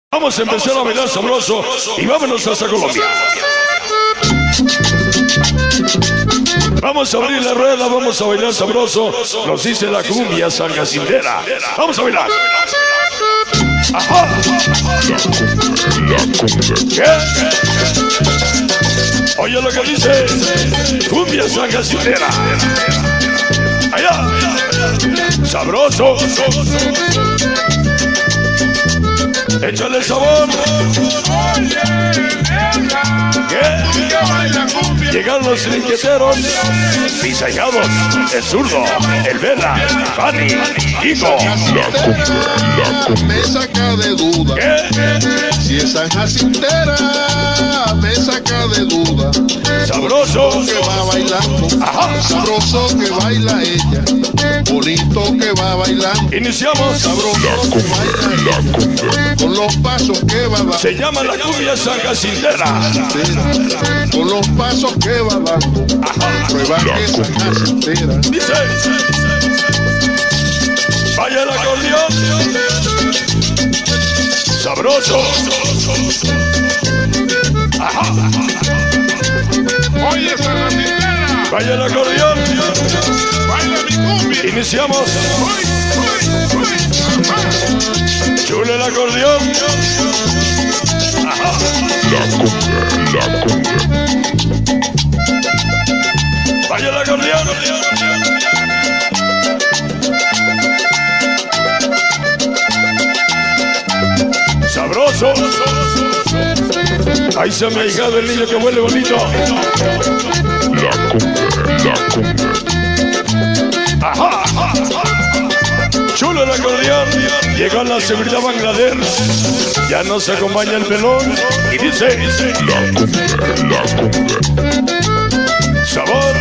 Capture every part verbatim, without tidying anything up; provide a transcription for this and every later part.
Vamos a empezar a bailar sabroso y vámonos hasta Colombia. Vamos a abrir la rueda, vamos a bailar sabroso. Nos dice la cumbia sangacindera. Vamos a bailar. Ajá. ¿Qué? Oye lo que dice cumbia sangacindera. Allá. Sabroso. Échale sabor. ¿Qué? Llegan los trinqueteros, pisallados, el zurdo, el vela, Fanny, Kiko. La cumbia me saca de duda. ¿Qué? Si es sangacindera, me saca de duda. Sabroso que va bailando, ajá. Sabroso que baila ella, bonito que va bailando. Iniciamos. Sabroso que baila ella, con los pasos que va dando. Se llama la cumbia sangacindera. Con los pasos que va dando. Prueba que es sangacindera. Dice. Vaya el acordeón. Sabroso. Ajá. Oye, sangacindera. Vaya el acordeón. Baila mi cumbia. Iniciamos. Uy, uy, uy. Chule el acordeón. Ajá. La cumbia, la cumbia. Vaya el acordeón. Sabroso. Ahí se me ha llegado el niño que huele bonito. La cumbia, la cumbia. Ajá. Chulo el acordeón. Llegó la seguridad Bangladesh. Ya nos acompaña el pelón. Y dice. La cumbia, la cumbia. Sabor.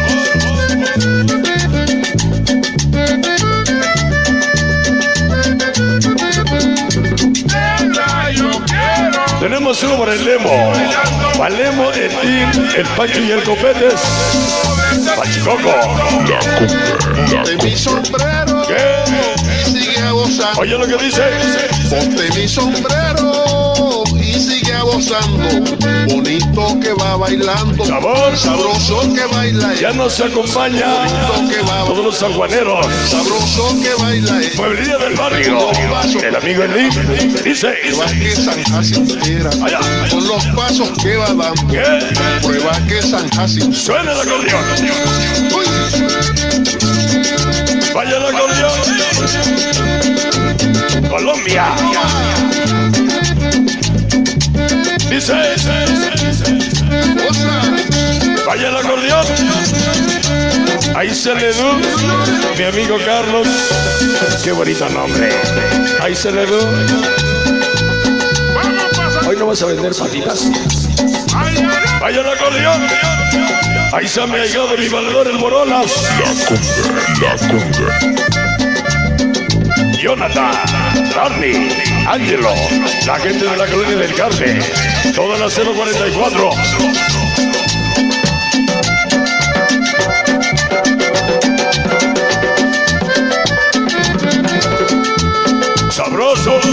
Tenemos uno por el Lemo. Para el Lemo, el Tim, el Pancho y el Copetes. Pachicoco. La cumbia, la Ponte mi sombrero ¿Qué? y sigue gozando. Oye lo que dice. Ponte mi sombrero y sigue gozando. Bonito que va bailando. Sabor. Sabroso que baila Ya ella. nos acompaña Bonito que va todos los sanjuaneros. Sabroso que baila ella. Mueblería del barrio. El amigo Enric dice. Prueba que San Jacintera. Allá. Con los pasos que va dando. ¿Qué? Prueba que San Jacintera. Suena el acordeón. Uy. Vaya el acordeón. Colombia. Dice. Goza. Vaya el acordeón. Ahí se le du. Mi amigo Carlos. Qué bonito nombre. Ahí se le du. Vamos a pasar. Hoy no vas a vender patitas. Ay, ay, ay. Vaya el acordeón. Ahí se me ha llegado mi valedor el Borolas. La cumbia, la cumbia. Jonathan, Darny, Angelo, la gente de la colonia del Carmen, toda la cero cuarenta y cuatro. Sabroso.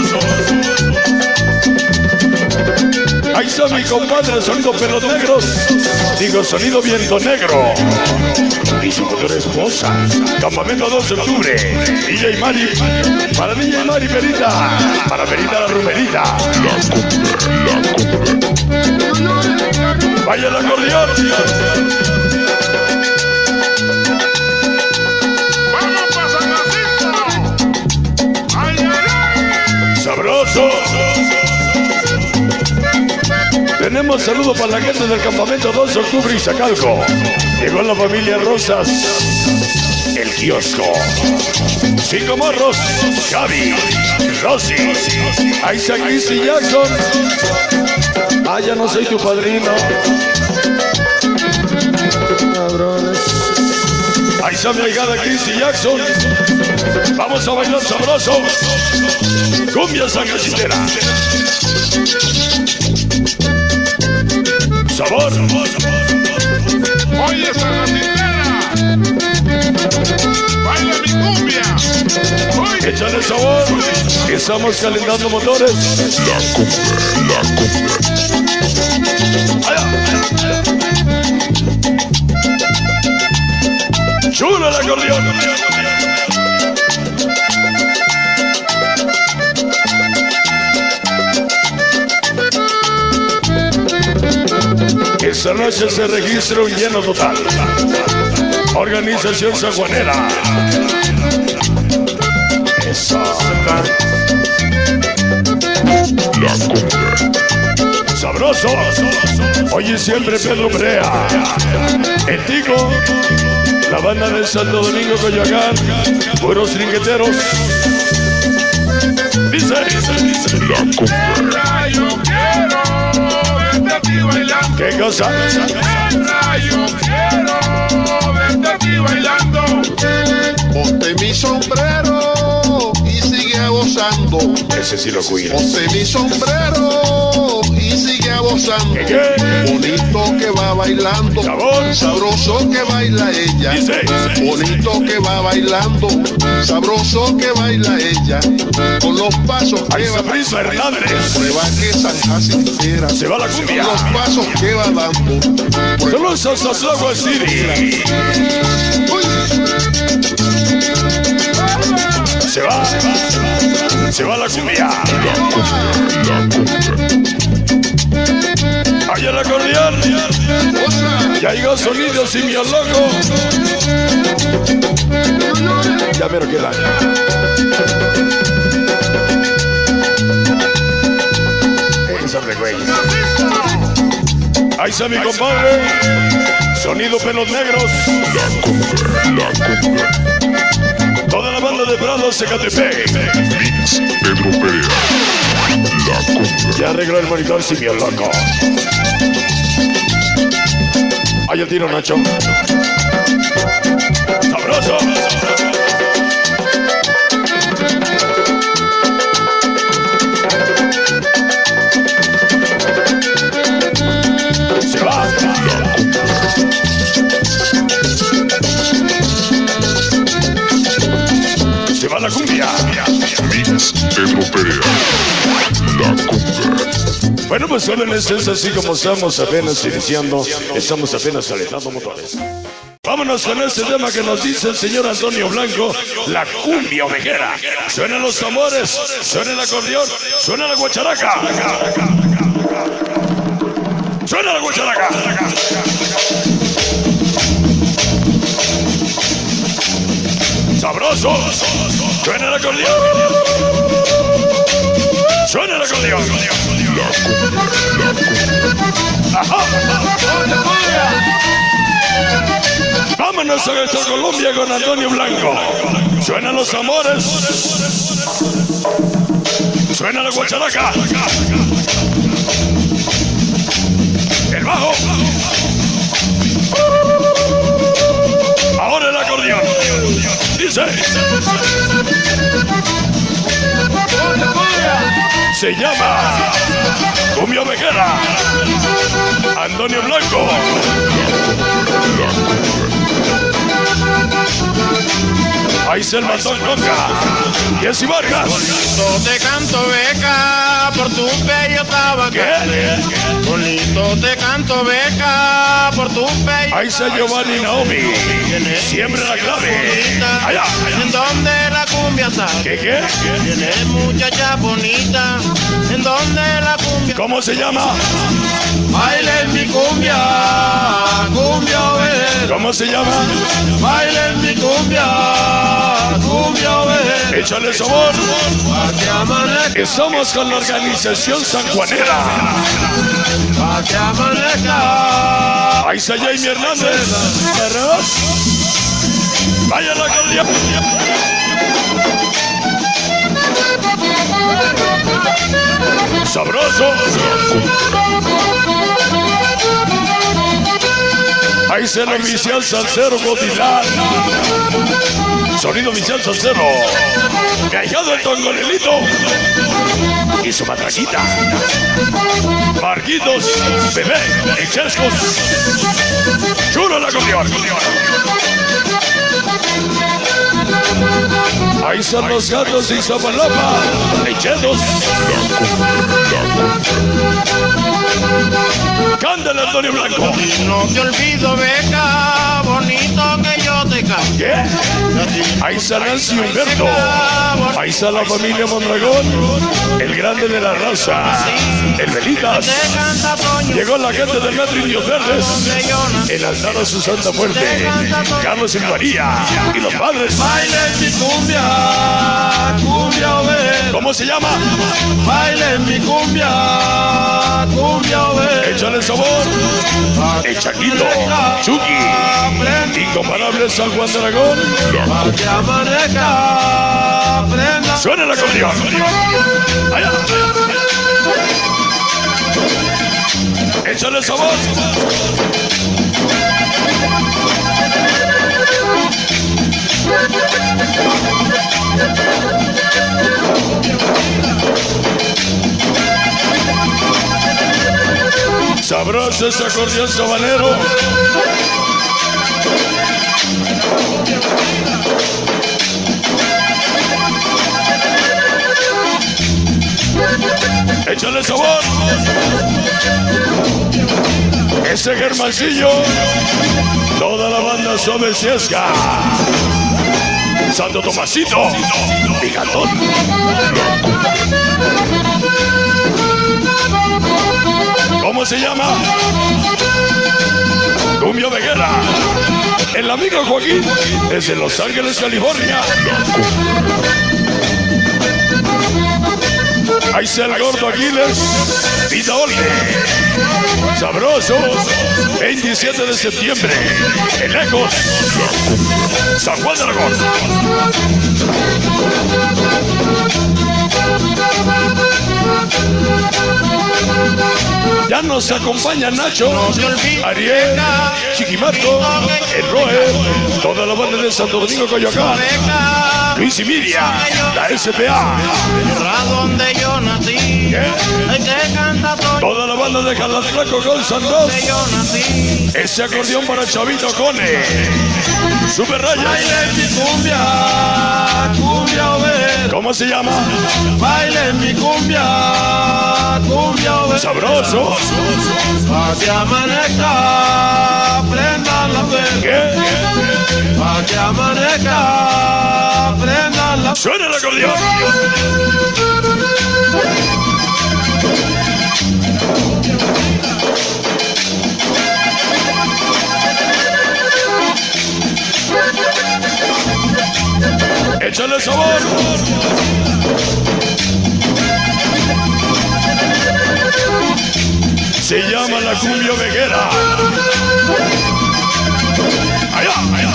Ahí está mi compadre, sonido pelos negros. Digo, sonido viento negro. Y su futura esposa. Campamento dos de octubre. D J Mari. Para D J Mari Perita. Para Perita la Rumerita. La cumbia, la cumbia. Vaya el acordeón. Vamos a pasar la Ay, ay, ay. Sabroso. Tenemos saludos para la gente del campamento dos de octubre y Zacalco. Llegó la familia Rosas. El kiosco. Cinco morros. Gaby. Rosy. Isaac y Jackson. Ah, ya no soy tu padrino. Cabrones. Ahí está mi hijada Chrissy Jackson. Vamos a bailar sabroso. Cumbia sangacindera. Sabor. Oye, sangacindera. Baila mi cumbia. Uy. Échale sabor. Estamos calentando motores. La cumbre, la cumbre. Allá. Chula el acordeón. Esta noche se registra un lleno total. Organización sanjuanera. Eso. La cumbre. Sabroso. Oye siempre Pedro Brea. El Tico. La banda de Santo Domingo, Coyoacán. Puros trinqueteros. Dice, dice, dice. La cumbre. Yo quiero verte a ti bailando. ¿Qué cosa? Yo quiero verte a ti bailando. Ponte mi sombrero y sigue gozando. Ese sí lo cuida. Ponte mi sombrero y sigue gozando. ¿Qué, qué? Bonito que va bailando. Sabor. Sabroso que baila ella. Dice, dice. Bonito que va bailando. Sabroso que baila ella. Con los pasos Ahí que va está Prisma Hernández. Prueba que Sanja sincera. Se va la cumbia. Los pasos que va dando. Saludos a Sasagua City. Uy. Se va, se va la cumbia. La cumbre, la cumbre. Ahí el acordeón. Ya llegó Sonidos y mi loco. Ya me lo quedan. Esa güey. Ahí está mi compadre. Sonido Pelos Negros. La cumbre, la cumbre. Toda la banda de Prados, Ecatepec. Mix Pedro Perea. La cumbre. Ya arregló el monitor Simio Loco. Ahí el tiro, Nacho. Sabroso. Se va. Se va la cumbia. Mix Pedro Perea. La cumbre. Bueno, pues jóvenes, es así como estamos apenas iniciando, estamos apenas calentando motores. Vámonos con este tema que nos dice el señor Antonio Blanco, la cumbia ovejera. Suenan los tambores, suena el acordeón, suena la guacharaca. Suena la guacharaca. Sabroso, suena el acordeón. Suena el acordeón. La cumbre, la cumbre. Ajá. Vámonos a nuestra Colombia con Antonio Blanco. Suenan los amores. Suena la guacharaca. El bajo. Ahora el acordeón. Dice. Se llama cumbia ovejera. Antonio Blanco. Ahí se el matón Conca. Jessy Vargas. Bonito te canto beca por tu bello tabaco. ¿Qué? Bonito te canto beca por tu bello. Ahí se Giovanni Naomi. Siempre la clave. Allá, En allá. donde la cumbia está. ¿Qué, qué? Tienes muchacha bonita. En donde la cumbia. ¿Cómo se llama? Bailen mi cumbia, cumbia ovejera. ¿Cómo se llama? Bailen mi cumbia, cumbia ovejera. Échale sabor. Pa' que amanezca, Estamos con la organización sanjuanera. pa' que amanezca. Ahí está Jamie Hernández. Vaya la acordeón. Sabroso. Ahí se lo oficial Salcero Cotitlán. Sonido oficial Salcero. Callado el Tongolelito. Y su matraquita. Marquitos, Bebé, Echescos. Chulo la acordeón. Ahí son los gatos de Iztapalapa. Lechedos. Cántale, Antonio Blanco. No te olvido, beca, bonito que yo te canto. ¿Qué? Ahí está Nancy Humberto. Ahí está la familia Mondragón. El grande de la raza. El Velitas. Llegó la gente del Metro Indios Verdes. El altar a su santa muerte. Carlos y María. Y los padres. Baile mi cumbia, cumbia oveja. ¿Cómo se llama? Baile mi cumbia, cumbia oveja. Échale sabor. El Chaquito. Chucky. Incomparable San Juan de Aragón. Que amanezca, prenda. Suena el acordeón. Allá. Échale sabor. Sabroso ese acordeón sabanero. Échale sabor. Ese Germancillo. Toda la banda Sobesiesca. Santo Tomasito. Picatón. ¿Cómo se llama? Cumbia Veguera. El amigo Joaquín desde Los Ángeles, California. Ahí está el gordo Aquiles. Pita Olme. Sabrosos. veintisiete de septiembre. En Ecos. San Juan de Aragón. Ya nos acompaña Nacho, Ariel, Chiquimato, el Roe, toda la banda de Santo Domingo, Coyoacán, Luis y Miriam, la S P A, donde yo nací. Toda la banda de Calatlaco con Santos. Ese acordeón para Chavito Cone. Super Rayas. Baile mi cumbia, cumbia oveja. ¿Cómo se llama? Baile mi cumbia, cumbia oveja. Sabroso. Pa' que amanezca, prendan la vela. ¿Qué? Pa' que amanezca, prendan la. Suena el acordeón. Échale sabor. Se llama la cumbia veguera. Allá, allá.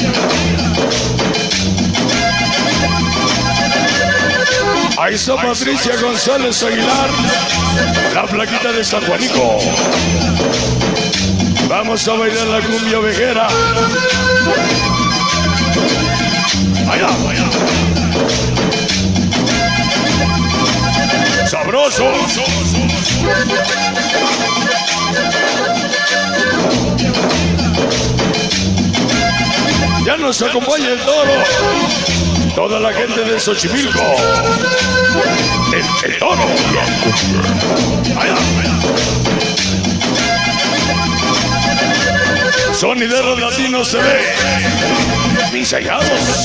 Ahí está Patricia González Aguilar, la flaquita de San Juanico. Vamos a bailar la cumbia veguera. Allá, allá. Sabroso. Ya nos acompaña el toro. Toda la gente de Xochimilco. El, el toro. Allá, allá. Sonideros latinos se ve. Mis hallados.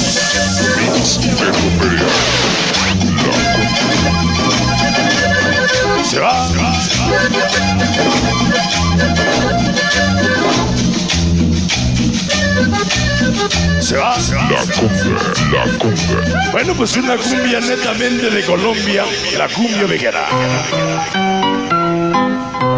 Se va. Se va. Se va. La cumbia, la cumbia. Bueno, pues una cumbia netamente de Colombia, la cumbia veguera.